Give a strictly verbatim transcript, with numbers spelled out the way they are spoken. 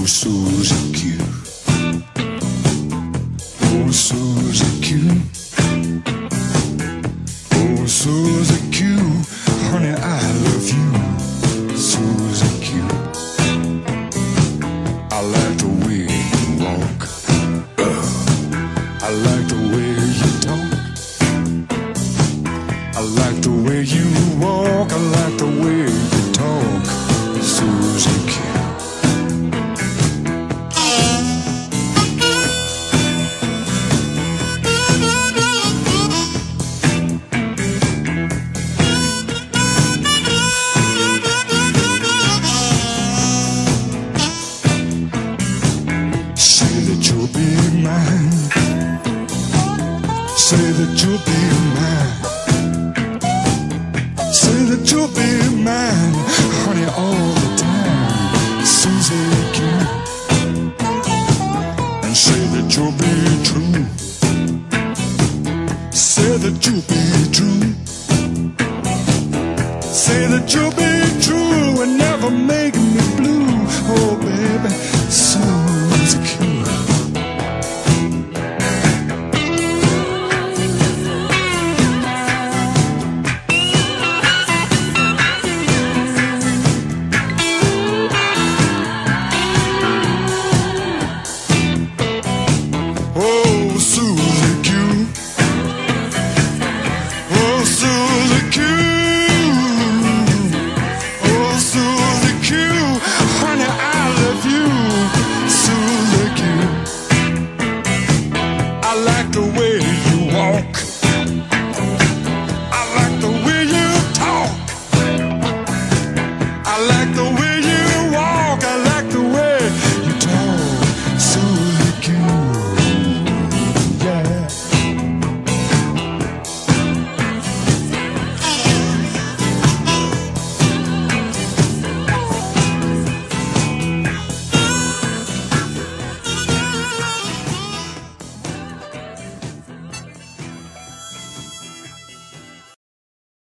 Susie Q. Oh, Susie Q. Oh, Susie Q. Honey, I love you, Susie Q. I like the way you walk. Uh, I like the way you talk. I like the way you walk. I like the way you talk, Susie Q. You'll be mine. Say that you'll be mine. Say that you'll be mine, honey, all the time, Susie Q. And say that you'll be